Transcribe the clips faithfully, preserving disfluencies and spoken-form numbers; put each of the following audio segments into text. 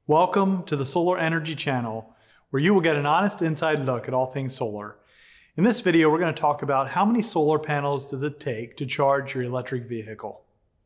Welcome to the Solar Energy Channel, where you will get an honest inside look at all things solar. In this video, we're going to talk about how many solar panels does it take to charge your electric vehicle.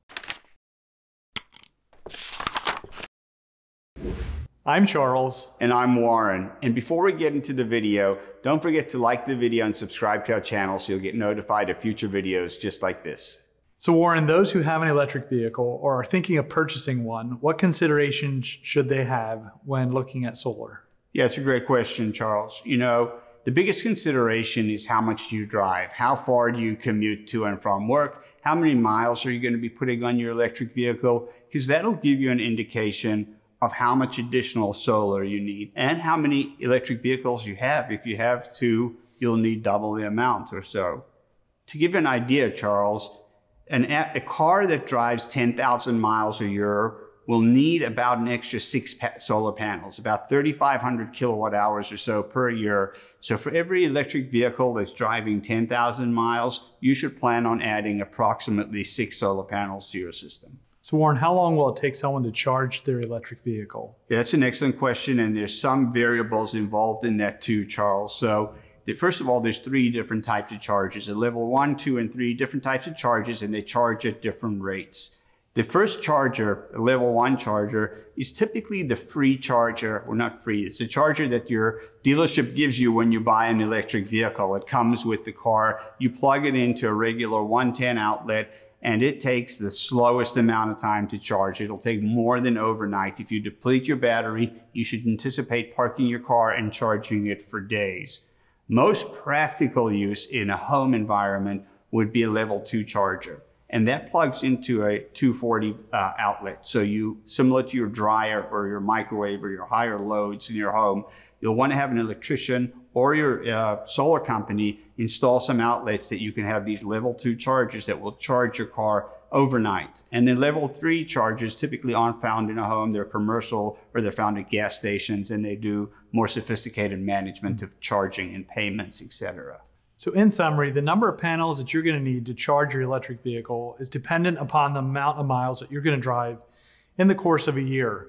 I'm Charles. And I'm Warren. And before we get into the video, don't forget to like the video and subscribe to our channel so you'll get notified of future videos just like this. So Warren, those who have an electric vehicle or are thinking of purchasing one, what considerations should they have when looking at solar? Yeah, it's a great question, Charles. You know, the biggest consideration is how much do you drive? How far do you commute to and from work? How many miles are you going to be putting on your electric vehicle? Because that'll give you an indication of how much additional solar you need and how many electric vehicles you have. If you have two, you'll need double the amount or so. To give you an idea, Charles, An, a car that drives ten thousand miles a year will need about an extra six pa solar panels, about thirty-five hundred kilowatt hours or so per year. So for every electric vehicle that's driving ten thousand miles, you should plan on adding approximately six solar panels to your system. So Warren, how long will it take someone to charge their electric vehicle? Yeah, that's an excellent question, and there's some variables involved in that too, Charles. So first of all, there's three different types of charges, a level one, two, and three different types of charges, and they charge at different rates. The first charger, a level one charger, is typically the free charger, or not free, it's a charger that your dealership gives you when you buy an electric vehicle. It comes with the car. You plug it into a regular one ten outlet, and it takes the slowest amount of time to charge. It'll take more than overnight. If you deplete your battery, you should anticipate parking your car and charging it for days. Most practical use in a home environment would be a level two charger. And that plugs into a two forty uh, outlet. So you, similar to your dryer or your microwave or your higher loads in your home, you'll want to have an electrician or your uh, solar company install some outlets that you can have these level two chargers that will charge your car overnight. And then level three chargers typically aren't found in a home. They're commercial or they're found at gas stations, and they do more sophisticated management of charging and payments, et cetera. So in summary, the number of panels that you're going to need to charge your electric vehicle is dependent upon the amount of miles that you're going to drive in the course of a year.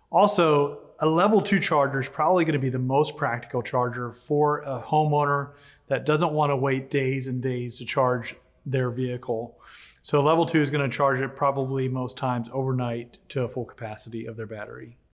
Also, a level two charger is probably going to be the most practical charger for a homeowner that doesn't want to wait days and days to charge their vehicle. So level two is going to charge it probably most times overnight to a full capacity of their battery.